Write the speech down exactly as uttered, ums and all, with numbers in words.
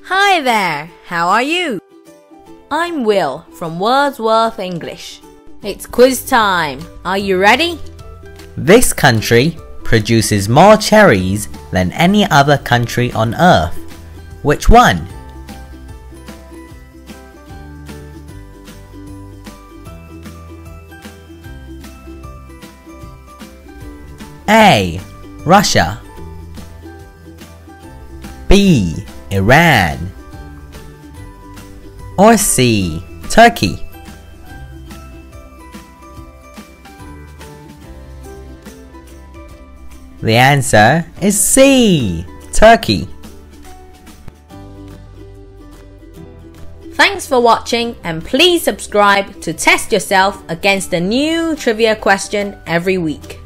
Hi there, how are you? I'm Will from Wordsworth English. It's quiz time. Are you ready? This country produces more cherries than any other country on earth. Which one? A. Russia. B. Iran. Or C. Turkey. The answer is C. Turkey. Thanks for watching, and please subscribe to test yourself against a new trivia question every week.